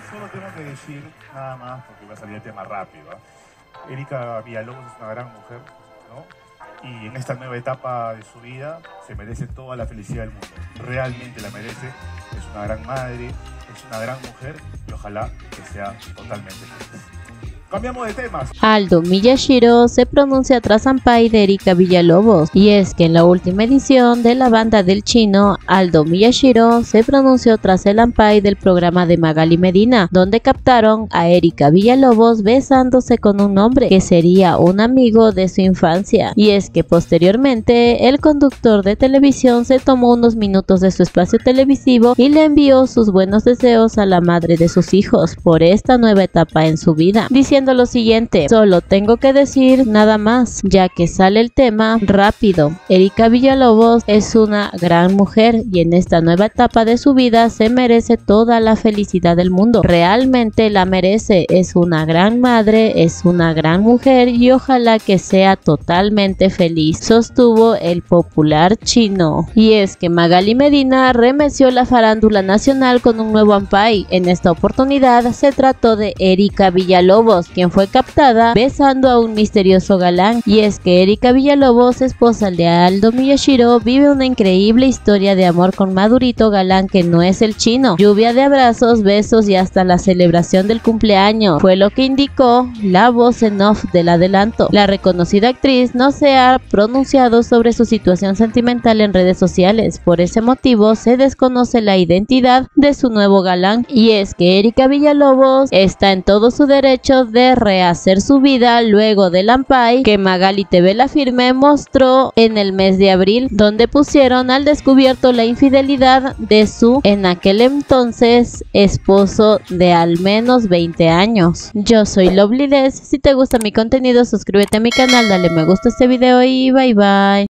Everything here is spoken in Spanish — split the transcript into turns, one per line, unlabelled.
Solo tengo que decir nada más, porque va a salir el tema rápido, ¿eh? Erika Villalobos es una gran mujer, ¿no? Y en esta nueva etapa de su vida se merece toda la felicidad del mundo. Realmente la merece. Es una gran madre, es una gran mujer y ojalá que sea totalmente feliz. Cambiamos de temas.
Aldo Miyashiro se pronuncia tras Ampai de Erika Villalobos, y es que en la última edición de la banda del chino, Aldo Miyashiro se pronunció tras el Ampai del programa de Magali Medina, donde captaron a Erika Villalobos besándose con un hombre que sería un amigo de su infancia. Y es que posteriormente el conductor de televisión se tomó unos minutos de su espacio televisivo y le envió sus buenos deseos a la madre de sus hijos por esta nueva etapa en su vida, diciendo lo siguiente: solo tengo que decir nada más, ya que sale el tema rápido. Erika Villalobos es una gran mujer y en esta nueva etapa de su vida se merece toda la felicidad del mundo. Realmente la merece, es una gran madre, es una gran mujer y ojalá que sea totalmente feliz, sostuvo el popular chino. Y es que Magali Medina remeció la farándula nacional con un nuevo Ampai. En esta oportunidad se trató de Erika Villalobos, quien fue captada besando a un misterioso galán. Y es que Erika Villalobos, esposa de Aldo Miyashiro, vive una increíble historia de amor con Madurito, galán que no es el chino. Lluvia de abrazos, besos y hasta la celebración del cumpleaños fue lo que indicó la voz en off del adelanto. La reconocida actriz no se ha pronunciado sobre su situación sentimental en redes sociales, por ese motivo se desconoce la identidad de su nuevo galán. Y es que Erika Villalobos está en todo su derecho de rehacer su vida luego del Ampai que Magali TV La Firme mostró en el mes de abril, donde pusieron al descubierto la infidelidad de su en aquel entonces esposo de al menos 20 años. Yo soy Lovelyless. Si te gusta mi contenido, suscríbete a mi canal, dale me gusta a este video y bye bye.